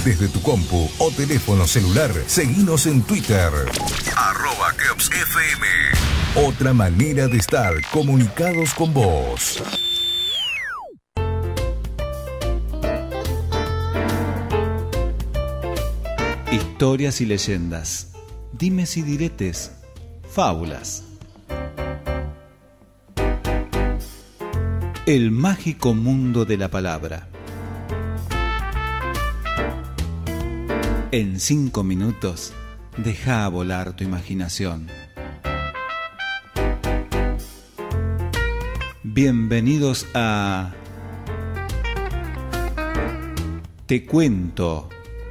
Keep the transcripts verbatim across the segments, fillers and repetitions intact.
Desde tu compu o teléfono celular, seguinos en Twitter. Arroba Keops F M. Otra manera de estar comunicados con vos. Historias y leyendas, dimes y diretes, fábulas. El mágico mundo de la palabra. En cinco minutos, deja volar tu imaginación. Bienvenidos a Te Cuento.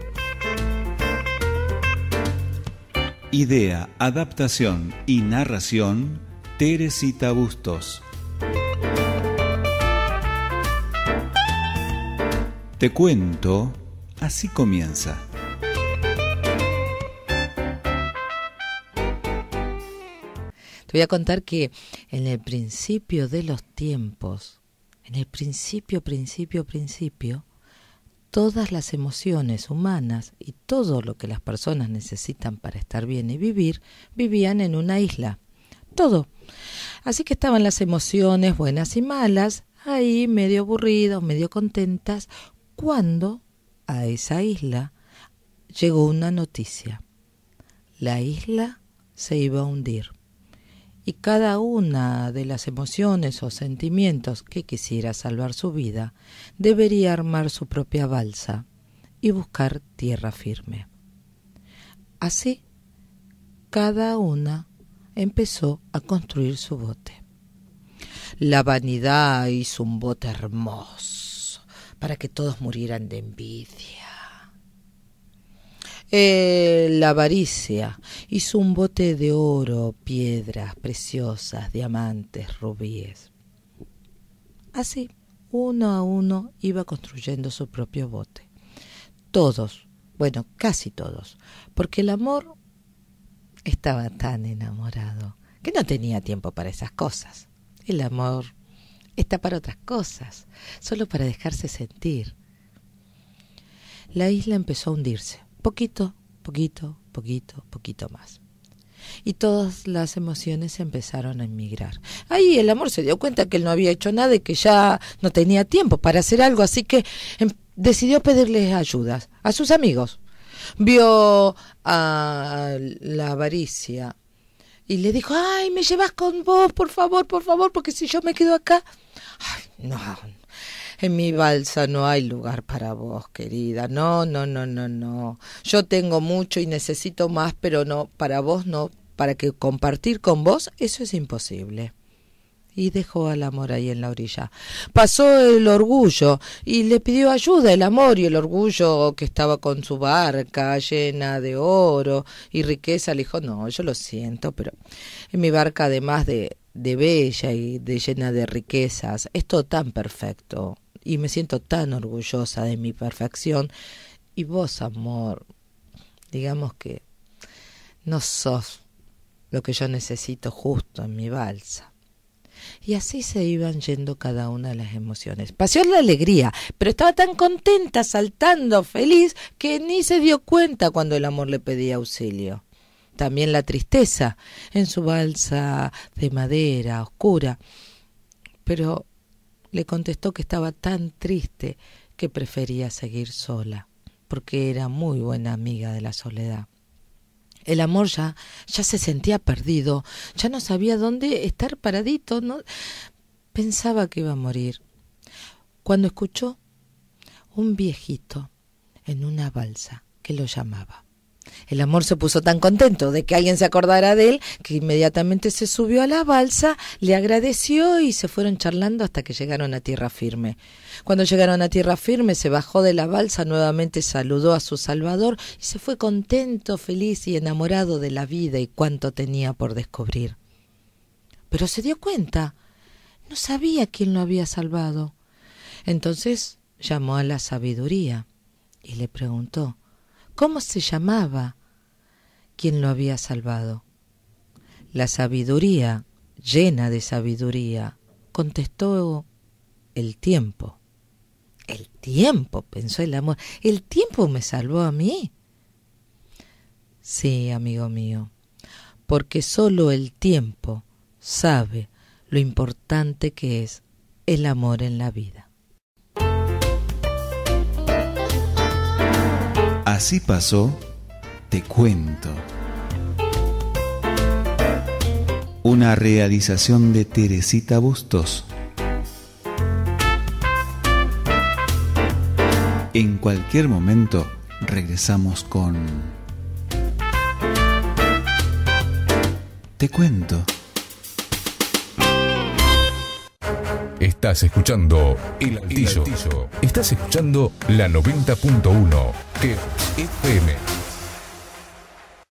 Idea, adaptación y narración, Teresita Bustos. Te Cuento, así comienza. Te voy a contar que en el principio de los tiempos, en el principio, principio, principio, todas las emociones humanas y todo lo que las personas necesitan para estar bien y vivir, vivían en una isla. Todo. Así que estaban las emociones buenas y malas, ahí medio aburridas, medio contentas, cuando a esa isla llegó una noticia. La isla se iba a hundir. Y cada una de las emociones o sentimientos que quisiera salvar su vida debería armar su propia balsa y buscar tierra firme. Así, cada una empezó a construir su bote. La vanidad hizo un bote hermoso para que todos murieran de envidia. Eh, la avaricia hizo un bote de oro, piedras preciosas, diamantes, rubíes. Así, uno a uno iba construyendo su propio bote. Todos, bueno, casi todos, porque el amor estaba tan enamorado que no tenía tiempo para esas cosas. El amor está para otras cosas, solo para dejarse sentir. La isla empezó a hundirse. Poquito, poquito, poquito, poquito más. Y todas las emociones empezaron a emigrar. Ahí el amor se dio cuenta que él no había hecho nada y que ya no tenía tiempo para hacer algo, así que em, decidió pedirles ayudas a sus amigos. Vio a la avaricia y le dijo, ay, me llevas con vos, por favor, por favor, porque si yo me quedo acá... Ay, no... En mi balsa no hay lugar para vos, querida. No, no, no, no, no. Yo tengo mucho y necesito más, pero no, para vos no. Para que compartir con vos, eso es imposible. Y dejó al amor ahí en la orilla. Pasó el orgullo y le pidió ayuda el amor, y el orgullo, que estaba con su barca llena de oro y riqueza, le dijo, no, yo lo siento, pero en mi barca, además de, de bella y de llena de riquezas, es todo tan perfecto. Y me siento tan orgullosa de mi perfección. Y vos, amor, digamos que no sos lo que yo necesito justo en mi balsa. Y así se iban yendo cada una de las emociones. Paseó la alegría, pero estaba tan contenta, saltando, feliz, que ni se dio cuenta cuando el amor le pedía auxilio. También la tristeza en su balsa de madera oscura. Pero le contestó que estaba tan triste que prefería seguir sola, porque era muy buena amiga de la soledad. El amor ya, ya se sentía perdido, ya no sabía dónde estar paradito, ¿no? Pensaba que iba a morir, cuando escuchó un viejito en una balsa que lo llamaba. El amor se puso tan contento de que alguien se acordara de él que inmediatamente se subió a la balsa, le agradeció y se fueron charlando hasta que llegaron a tierra firme. Cuando llegaron a tierra firme se bajó de la balsa, nuevamente saludó a su salvador y se fue contento, feliz y enamorado de la vida y cuánto tenía por descubrir. Pero se dio cuenta, no sabía quién lo había salvado. Entonces llamó a la sabiduría y le preguntó ¿cómo se llamaba quien lo había salvado? La sabiduría, llena de sabiduría, contestó el tiempo. El tiempo, pensó el amor, el tiempo me salvó a mí. Sí, amigo mío, porque solo el tiempo sabe lo importante que es el amor en la vida. Así pasó, te cuento. Una realización de Teresita Bustos. En cualquier momento regresamos con Te cuento. Estás escuchando El Altillo. Estás escuchando la noventa punto uno que F M.